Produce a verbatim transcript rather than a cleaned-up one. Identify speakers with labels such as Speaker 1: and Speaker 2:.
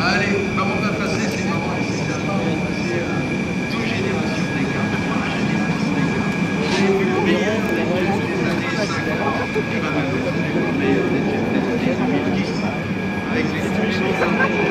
Speaker 1: Allez, comment on va passer ces moments ici? On va passer euh, deux générations d'écart, trois générations d'écart. Vous avez vu le meilleur des films des années cinquante et maintenant vous avez vu le meilleur des films des années deux mille dix avec les